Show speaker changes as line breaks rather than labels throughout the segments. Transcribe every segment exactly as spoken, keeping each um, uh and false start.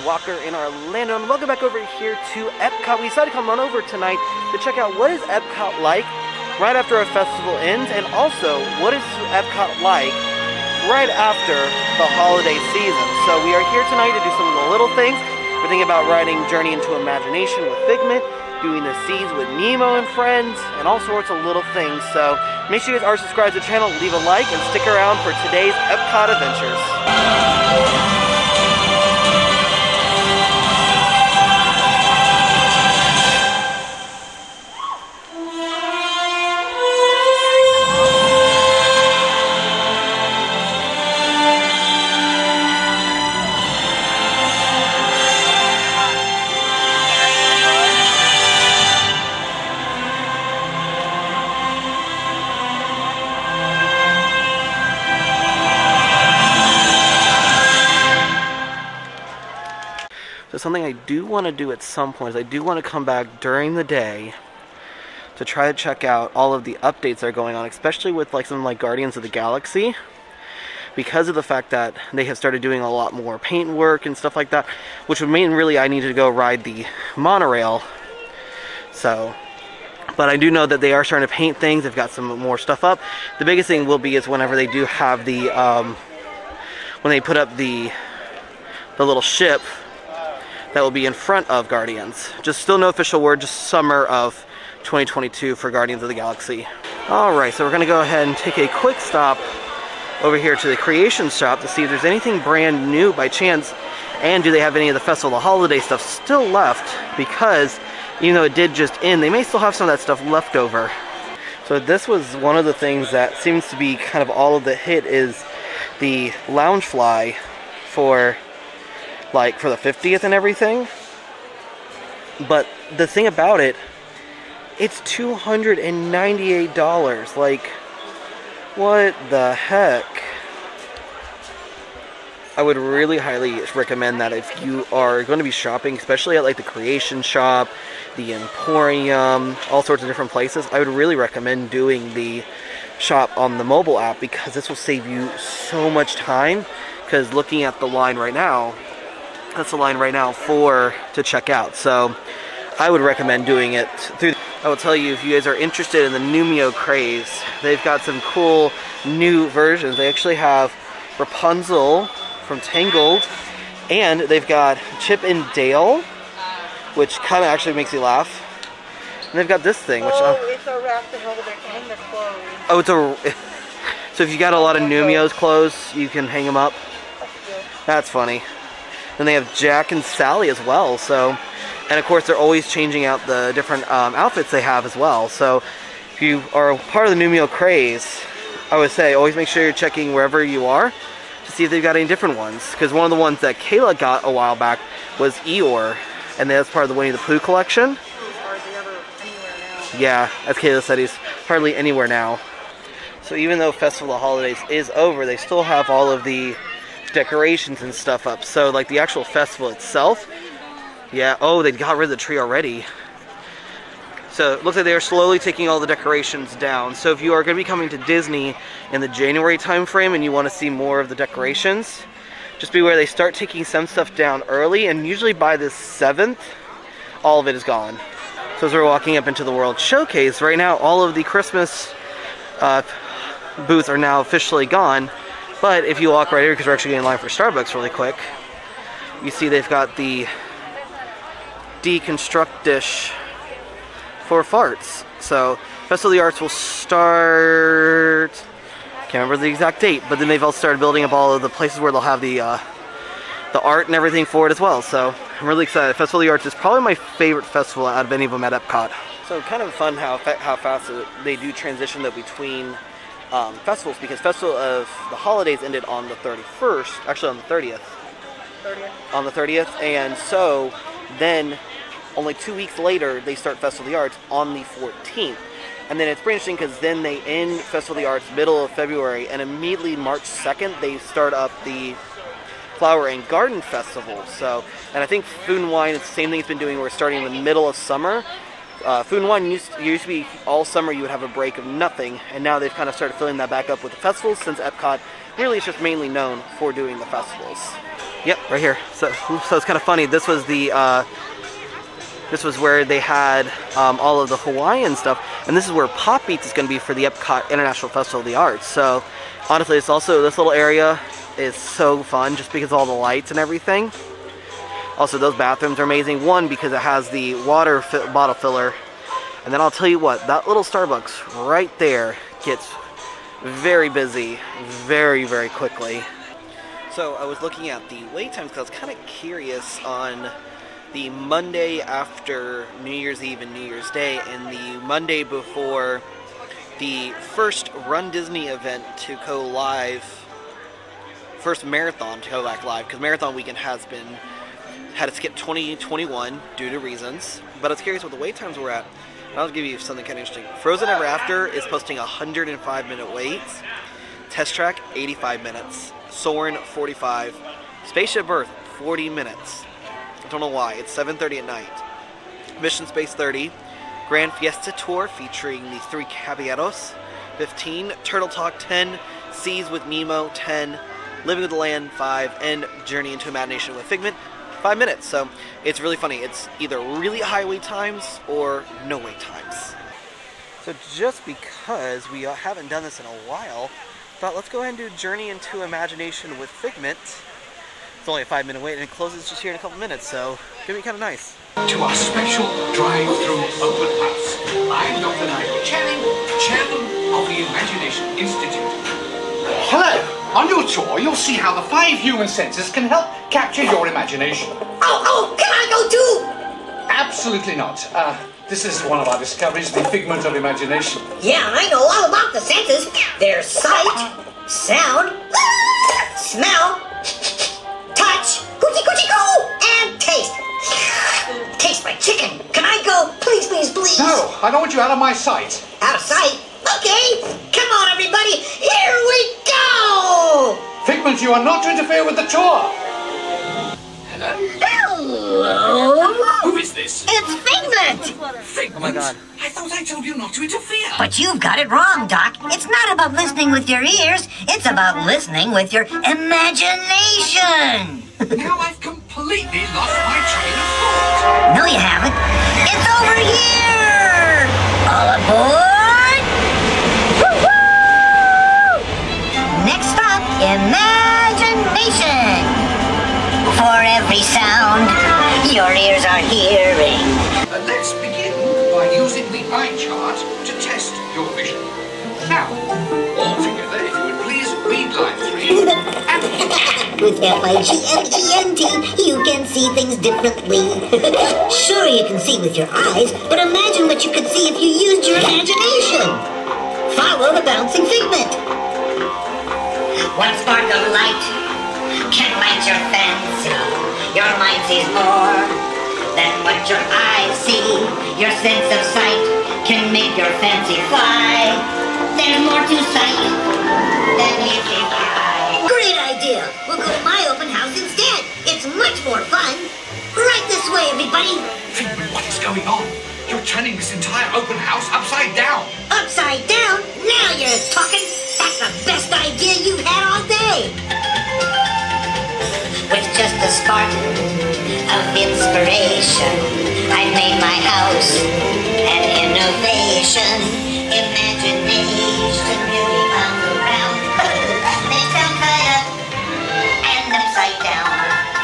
Walker in Orlando, and welcome back over here to EPCOT. We decided to come on over tonight to check out what is EPCOT like right after our festival ends, and also what is EPCOT like right after the holiday season. So we are here tonight to do some of the little things. We're thinking about riding Journey into Imagination with Figment, doing the seas with Nemo and friends, and all sorts of little things. So make sure you guys are subscribed to the channel, leave a like, and stick around for today's EPCOT adventures. So something I do want to do at some point is I do want to come back during the day to try to check out all of the updates that are going on, especially with like something like Guardians of the Galaxy, because of the fact that they have started doing a lot more paint work and stuff like that, which would mean really I need to go ride the monorail. So, but I do know that they are starting to paint things. They've got some more stuff up. The biggest thing will be is whenever they do have the um, when they put up the the little ship that will be in front of Guardians. Just still no official word, just summer of twenty twenty-two for Guardians of the Galaxy. Alright, so we're going to go ahead and take a quick stop over here to the Creation Shop to see if there's anything brand new by chance, and do they have any of the Festival of the Holiday stuff still left, because even though it did just end, they may still have some of that stuff left over. So this was one of the things that seems to be kind of all of the hit, is the Loungefly for like for the fiftieth and everything. But the thing about it, it's two hundred ninety-eight dollars. Like, what the heck? I would really highly recommend that if you are going to be shopping, especially at like the Creation Shop, the Emporium, all sorts of different places, I would really recommend doing the shop on the mobile app, because this will save you so much time. Because looking at the line right now, that's the line right now for to check out. So I would recommend doing it through. I will tell you, if you guys are interested in the Nemo craze, they've got some cool new versions. They actually have Rapunzel from Tangled, and they've got Chip and Dale, which kind of actually makes me laugh. And they've got this thing, which
oh, it's a rack to hold their, hang their clothes.
Oh, it's a. So if you got a lot of Nemo's clothes, you can hang them up. That's funny. Then they have Jack and Sally as well. So, and of course they're always changing out the different um, outfits they have as well. So if you are part of the Nemo craze, I would say always make sure you're checking wherever you are to see if they've got any different ones. Because one of the ones that Kayla got a while back was Eeyore, and that's part of the Winnie the Pooh collection.
He's hardly ever anywhere now.
Yeah, as Kayla said, he's hardly anywhere now. So even though Festival of Holidays is over, they still have all of the decorations and stuff up. So like the actual festival itself, yeah, oh, they got rid of the tree already. So it looks like they are slowly taking all the decorations down. So if you are going to be coming to Disney in the January time frame and you want to see more of the decorations, just be aware they start taking some stuff down early, and usually by the seventh all of it is gone. So as we're walking up into the World Showcase right now, all of the Christmas uh, booths are now officially gone. But if you walk right here, because we're actually getting in line for Starbucks really quick, you see they've got the deconstruct dish for farts. So Festival of the Arts will start, can't remember the exact date, but then they've all started building up all of the places where they'll have the uh, the art and everything for it as well. So I'm really excited. Festival of the Arts is probably my favorite festival out of any of them at EPCOT. So kind of fun how how fast they do transition though between Um, festivals, because Festival of the Holidays ended on the thirty-first, actually on the thirtieth.
thirtieth.
On the thirtieth, and so then only two weeks later they start Festival of the Arts on the fourteenth. And then it's pretty interesting because then they end Festival of the Arts middle of February, and immediately March second they start up the Flower and Garden Festival. So, and I think Food and Wine is the same thing it's been doing, where it's starting in the middle of summer. Uh, Food and Wine used to, used to be all summer you would have a break of nothing, and now they've kind of started filling that back up with the festivals, since EPCOT really is just mainly known for doing the festivals. Yep, right here. So, so it's kind of funny. This was the uh, this was where they had um, all of the Hawaiian stuff, and this is where Pop Beats is going to be for the EPCOT International Festival of the Arts. So honestly, it's also, this little area is so fun just because of all the lights and everything. Also, those bathrooms are amazing. One, because it has the water fi bottle filler, and then I'll tell you what, that little Starbucks right there gets very busy very very quickly. So I was looking at the wait times because I was kind of curious on the Monday after New Year's Eve and New Year's Day, and the Monday before the first Run Disney event to go live, first marathon to go back live, because Marathon Weekend has been, had to skip twenty twenty-one due to reasons, but I was curious what the wait times were at. And I'll give you something kind of interesting. Frozen Ever After is posting one hundred five minute waits, Test Track eighty-five minutes, Soarin' forty-five, Spaceship Earth forty minutes. I don't know why, it's seven thirty at night. Mission Space thirty, Grand Fiesta Tour featuring the three Caballeros fifteen, Turtle Talk ten, Seas with Nemo ten, Living with the Land five, and Journey into Imagination with Figment five minutes. So it's really funny. It's either really high wait times or no wait times. So just because we haven't done this in a while, I thought let's go ahead and do Journey into Imagination with Figment. It's only a five minute wait and it closes just here in a couple minutes, so it's gonna be kind of nice.
To our special drive-through open house. I'm Doctor Nigel Channing, Chairman of the Imagination Institute. Hello! On your tour, you'll see how the five human senses can help capture your imagination.
Oh, oh, can I go too?
Absolutely not. Uh, this is one of our discoveries, the figment of imagination.
Yeah, I know all about the senses. There's sight, sound, smell, touch, coochie coochie coo, and taste. Taste my chicken. Can I go? Please, please, please.
No, I don't want you out of my sight.
Out of sight? Okay. Come on, everybody. Here we go.
Figment, you are not to interfere with the tour.
Hello.
Who is this?
It's Figment.
Figment?
Oh my god.
I thought I told you not to interfere.
But you've got it wrong, Doc. It's not about listening with your ears. It's about listening with your imagination.
Now I've completely lost my train of thought.
No, you haven't. It's over here. All aboard. Woo-hoo! Next stop, imagination. For every sound your ears are hearing.
Uh, let's begin by using the eye chart to test your vision. Now, all together, if you would please read line three.
With F I G M E N T, you can see things differently. Sure, you can see with your eyes, but imagine what you could see if you used your imagination. Follow the bouncing figment. One spark of light can light your fancy. Your mind sees more than what your eyes see. Your sense of sight can make your fancy fly. There's more to sight than meets the eye. Great idea! We'll go to my open house instead. It's much more fun. Right this way, everybody.
Figment, what is going on? You're turning this entire open house upside down.
Upside down? Now you're talking. That's the best idea you've had all day. With just a spark of inspiration, I made my house an innovation. Imagination, beauty bound around. They sound right up and upside down.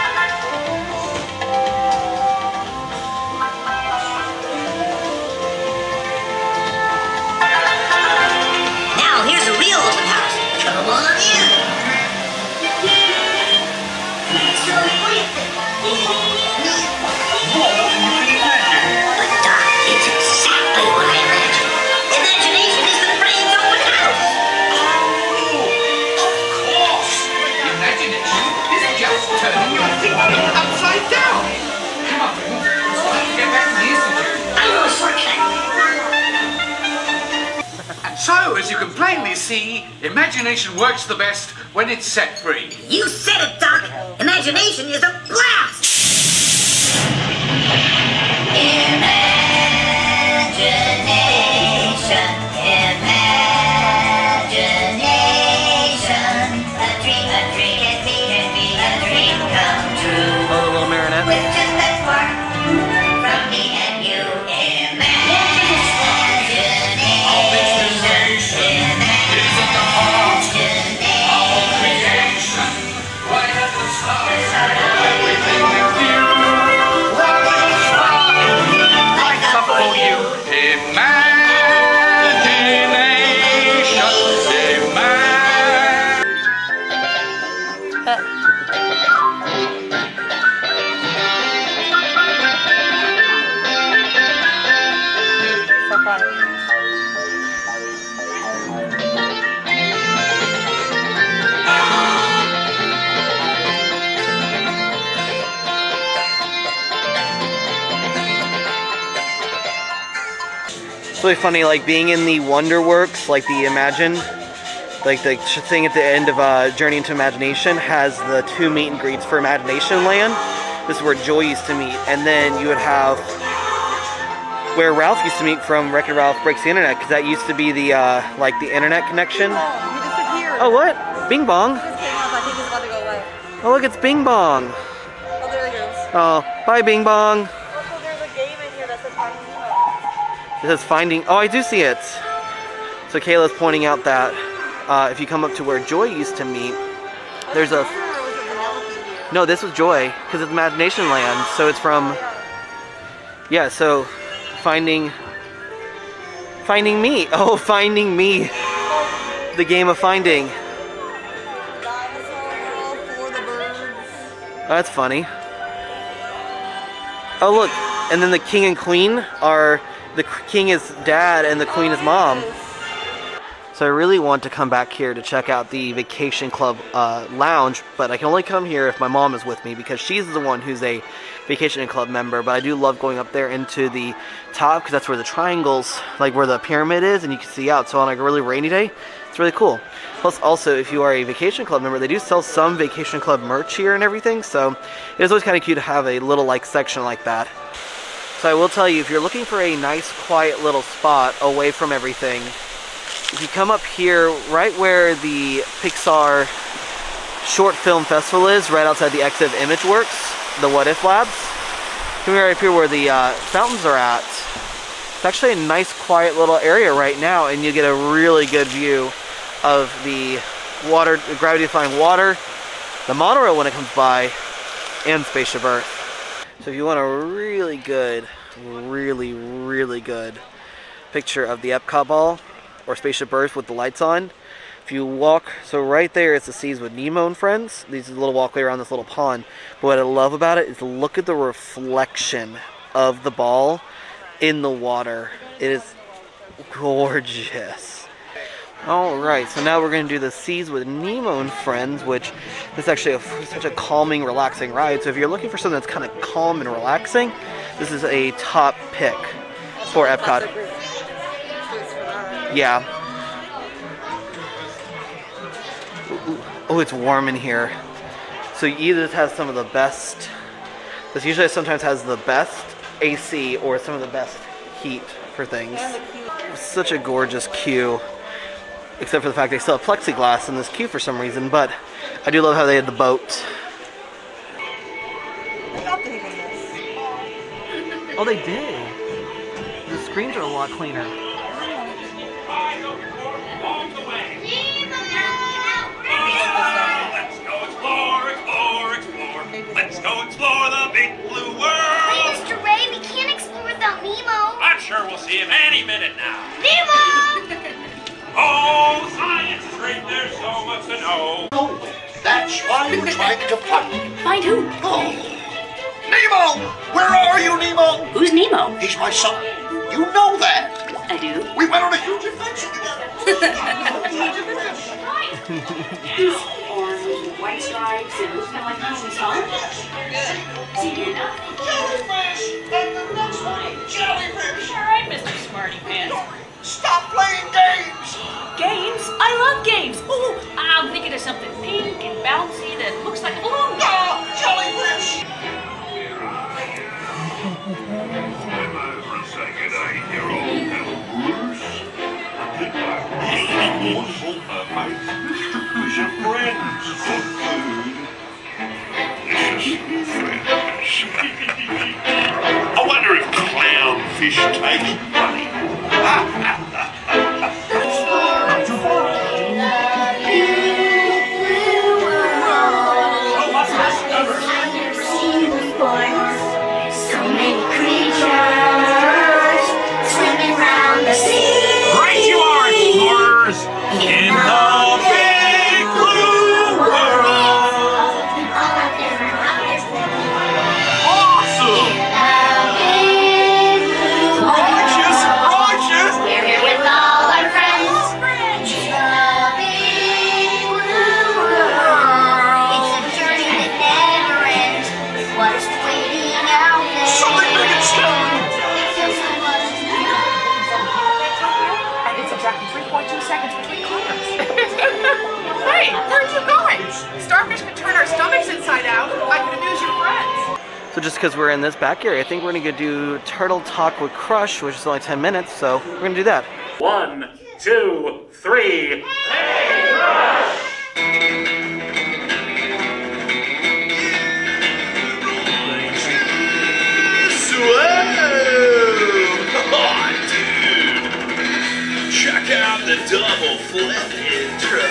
Now here's a real open house. Come on in. So what do you think? But Doc, it's exactly what I imagined. Imagination is the brain's open house.
Of course! Imagination is just turning your thinking upside down. Come on, Figment. It's time to get back to the Institute.
I know a shortcut.
So, as you can plainly see, imagination works the best when it's set free.
You said it, Doc. Imagination is a blast. Imagination, imagination. A dream, a dream can be, can be a dream come
fun.
It's really funny, like being in the Wonderworks, like the Imagine, like the thing at the end of uh, Journey into Imagination has the two meet and greets for Imagination Land. This is where Joy used to meet, and then you would have where Ralph used to meet from Wreck-It Ralph Breaks the Internet, because that used to be the uh, like the internet connection.
He disappeared.
Oh, what? Bing Bong.
He just came up. I think he's about to go away.
Oh, look, it's Bing Bong.
Oh, there he goes.
Oh, bye, Bing Bong.
Also, there's a game in here that says Finding Nemo.
It says Finding. Oh, I do see it. So Kayla's pointing out that uh, if you come up to where Joy used to meet, there's a. No, this was Joy, because it's Imagination Land. So it's from. Yeah, so Finding. Finding Me. Oh, Finding Me. The game of finding.
Dinosaur for the birds.
Oh, that's funny. Oh, look. And then the king and queen are. The king is dad and the queen is mom. So I really want to come back here to check out the Vacation Club uh, lounge, but I can only come here if my mom is with me because she's the one who's a Vacation Club member. But I do love going up there into the top because that's where the triangles, like where the pyramid is, and you can see out. So on like a really rainy day, it's really cool. Plus also, if you are a Vacation Club member, they do sell some Vacation Club merch here and everything, so it is always kind of cute to have a little like section like that. So I will tell you, if you're looking for a nice quiet little spot away from everything, if you come up here right where the Pixar Short Film Festival is, right outside the exit of ImageWorks, the What If Labs, come here right here where the uh, fountains are at. It's actually a nice quiet little area right now, and you get a really good view of the water, the gravity-defying water, the monorail when it comes by, and Spaceship Earth. So if you want a really good, really, really good picture of the EPCOT ball or Spaceship Earth with the lights on, if you walk, so right there is the Seas with Nemo and Friends. These is a little walkway around this little pond. But what I love about it is look at the reflection of the ball in the water. It is gorgeous. Alright, so now we're going to do the Seas with Nemo and Friends, which is actually a, such a calming, relaxing ride. So if you're looking for something that's kind of calm and relaxing, this is a top pick for EPCOT. Yeah. Ooh, oh, it's warm in here. So either this has some of the best, this usually sometimes has the best A C or some of the best heat for things. Such a gorgeous queue. Except for the fact they still have plexiglass in this queue for some reason, but I do love how they had the boat.
They updated this.
Oh, they did. The screens are a lot cleaner.
Let's go explore, explore, explore. Let's go explore the big blue world.
Wait, Mister Ray, we can't explore without Nemo.
I'm sure we'll see him any minute now.
Nemo!
Oh, science is great. There's so much to know.
Oh, that's why you're trying to find.
Find who?
Oh, Nemo! Where are you, Nemo?
Who's Nemo?
He's my son. You know that.
I do.
We went on a huge adventure together.
He's orange with white stripes and looks kind of like Nelson's home. Is he here now?
Jellyfish! And the next one, jellyfish!
All right, Mister Smarty Pants.
Stop playing games!
Games? I love games. Ooh, I'm thinking of something pink and bouncy that looks like a balloon.
Ah, jellyfish!
I wonder if clownfish taste funny.
So many creatures swimming around the sea.
Right you are, explorers! In the big blue world! Awesome! Righteous! Righteous!
So just because we're in this back area, I think we're gonna go do Turtle Talk with Crush, which is only ten minutes, so we're gonna do that.
One, two, three. Hey, Crush!
Oh, dude! Check out the double flip intro.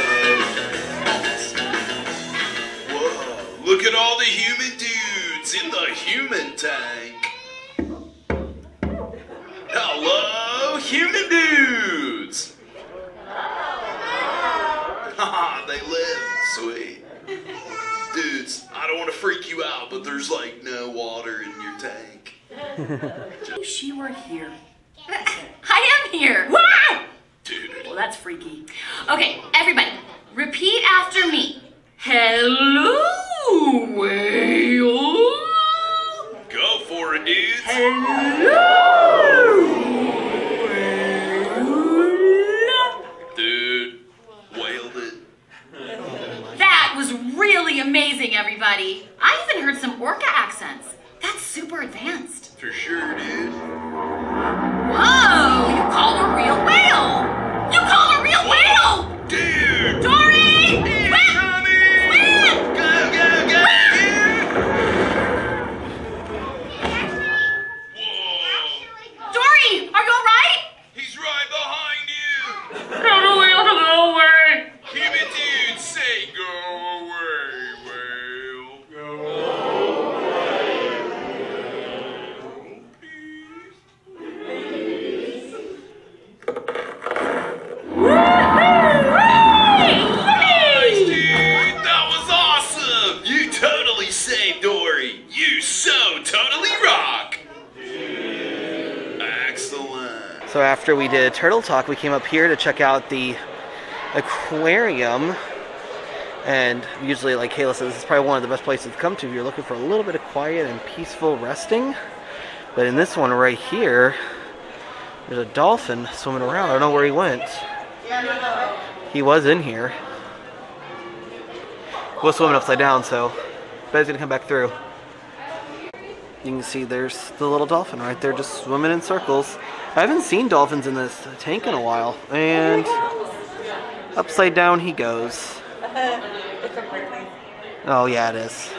Whoa! Look at all the human dudes in the human tank. Hello, human dudes! Haha, they live. Sweet. Dudes, I don't want to freak you out, but there's like no water in your tank.
If she were here. I am here. Wow!
Dude.
Well, that's freaky. Okay, everybody, repeat after me. Hello, whale.
Go for it, dudes.
Hello, whale.
Dude, wailed it.
That was really amazing, everybody. I even heard some orca accents. That's super advanced.
For sure, dude.
Whoa, you call a real whale. You call a real whale.
Dude!
Dory! Swim! Swim!
Go, go, go! Whoa!
Dory, are you alright?
He's right behind you!
Hello, whale, hello, whale.
Human dude, say go away, whale. Go Nice, dude! That was awesome! You totally saved Dory! You so totally rock! Excellent.
So after we did Turtle Talk, we came up here to check out the aquarium. And usually, like Kayla says, this is probably one of the best places to come to if you're looking for a little bit of quiet and peaceful resting. But in this one right here, there's a dolphin swimming around. I don't know where he went. He was in here. He was swimming upside down, so I bet he's gonna come back through. You can see there's the little dolphin right there just swimming in circles. I haven't seen dolphins in this tank in a while. And upside down he goes. Oh yeah, it is.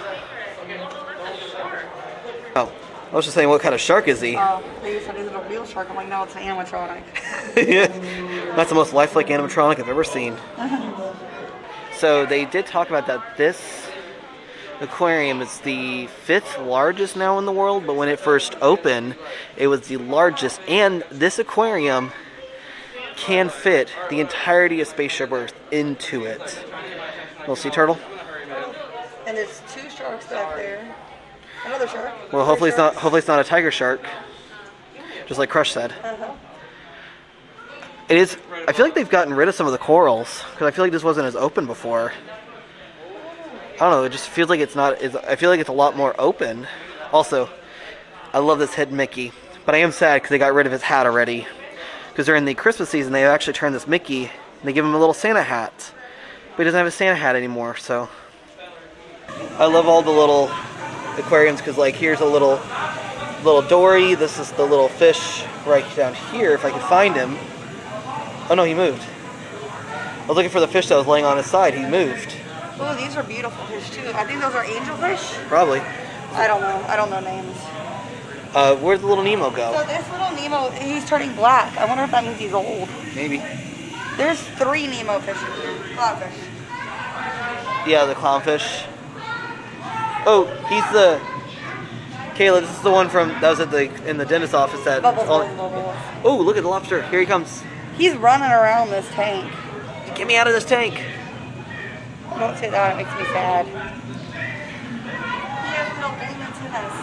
Oh, I was just saying, what kind of shark is he?
Oh, they said is it a real shark? I'm like, no, it's an animatronic.
Yeah. That's the most lifelike animatronic I've ever seen. So they did talk about that this aquarium is the fifth largest now in the world, but when it first opened, it was the largest, and this aquarium can fit the entirety of Spaceship Earth into it. Little sea turtle.
And there's two sharks back there. Another shark.
Well, hopefully it's not. Hopefully it's not a tiger shark. Just like Crush said.
Uh-huh.
It is. I feel like they've gotten rid of some of the corals because I feel like this wasn't as open before. I don't know. It just feels like it's not. It's, I feel like it's a lot more open. Also, I love this head Mickey, but I am sad because they got rid of his hat already. Because during the Christmas season, they actually turned this Mickey and they give him a little Santa hat, but he doesn't have a Santa hat anymore. So I love all the little aquariums because, like, here's a little little Dory. This is the little fish right down here. If I can find him. Oh no, he moved. I was looking for the fish that was laying on his side. He moved.
Oh, these are beautiful fish too. I think those are angelfish.
Probably.
I don't know. I don't know names.
Uh, where'd the little Nemo
So
go?
this little Nemo, he's turning black. I wonder if that means he's old.
Maybe.
There's three Nemo fish in here. Clownfish.
Yeah, the clownfish. Oh, he's the... Kayla, this is the one from... That was at the in the dentist's office that...
Bubbles,
only-
bubbles, bubbles.
Oh, look at the lobster. Here he comes.
He's running around this tank.
Get me out of this tank.
Don't say that, it makes me sad. He has little green antennas.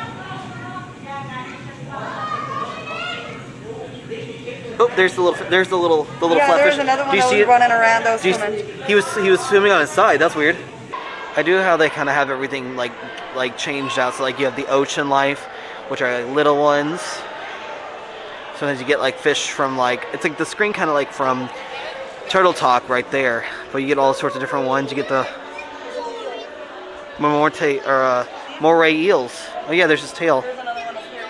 Oh, there's the little, there's the little, the little
Yeah,
flatfish.
there's another one
Do you
that
see
was
it?
running around, those
Do you
swimming.
s- he was, he was swimming on his side. That's weird. I do how they kind of have everything like, like changed out. So like you have the ocean life, which are like little ones. Sometimes you get like fish from like, it's like the screen kind of like from Turtle Talk right there. But you get all sorts of different ones. You get the Morte or uh, moray eels. Oh yeah, there's his tail.
There's another one up here.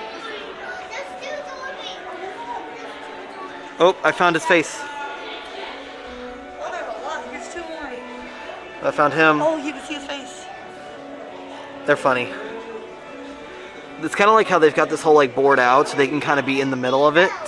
Oh, I found his face.
Oh, there's a lot. Here's two more.
I found him.
Oh, you can see his face.
They're funny. It's kind of like how they've got this whole like board out so they can kind of be in the middle of it.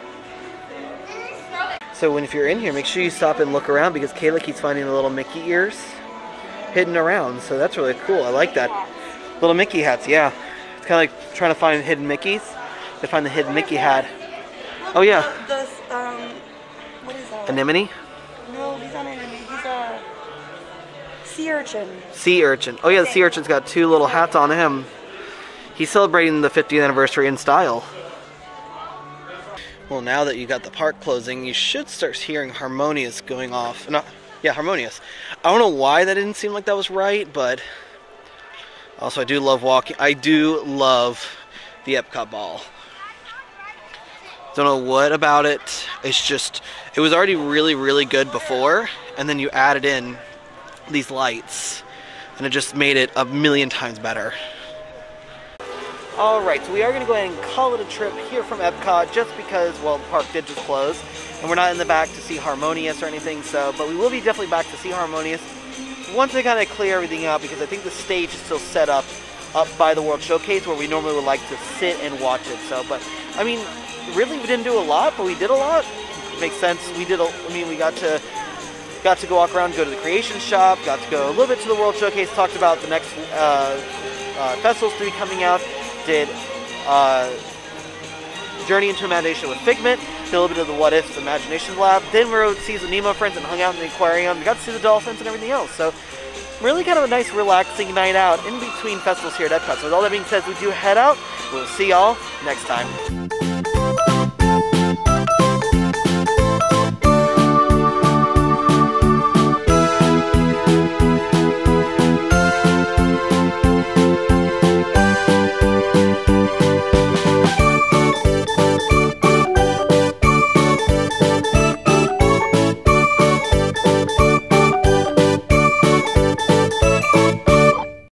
So when if you're in here, make sure you stop and look around because Kayla keeps finding the little Mickey ears hidden around. So that's really cool. I like that. Little Mickey hats, yeah. It's kind of like trying to find hidden Mickeys. They find the hidden Mickey hat. Oh yeah.
The, the, um, what is that?
Anemone?
No, he's not an anemone. He's a sea urchin.
Sea urchin. Oh yeah, the sea urchin's got two little hats on him. He's celebrating the fiftieth anniversary in style. Well, now that you got the park closing, you should start hearing Harmonious going off. No, yeah, Harmonious. I don't know why that didn't seem like that was right, but also I do love walking. I do love the EPCOT ball. Don't know what about it. It's just, it was already really, really good before, and then you added in these lights, and it just made it a million times better. Alright, so we are going to go ahead and call it a trip here from EPCOT just because, well, the park did just close. And we're not in the back to see Harmonious or anything, so, but we will be definitely back to see Harmonious once they kind of clear everything out because I think the stage is still set up up by the World Showcase where we normally would like to sit and watch it. So, but, I mean, really we didn't do a lot, but we did a lot. It makes sense. We did, a, I mean, we got to, got to go walk around, go to the Creation Shop, got to go a little bit to the World Showcase, talked about the next uh, uh, festivals to be coming out. Did uh, Journey into Imagination with Figment, did a little bit of the What If Imagination Lab, then we rode Seas with Nemo friends and hung out in the aquarium. We got to see the dolphins and everything else. So really kind of a nice relaxing night out in between festivals here at EPCOT. So with all that being said, we do head out. We'll see y'all next time.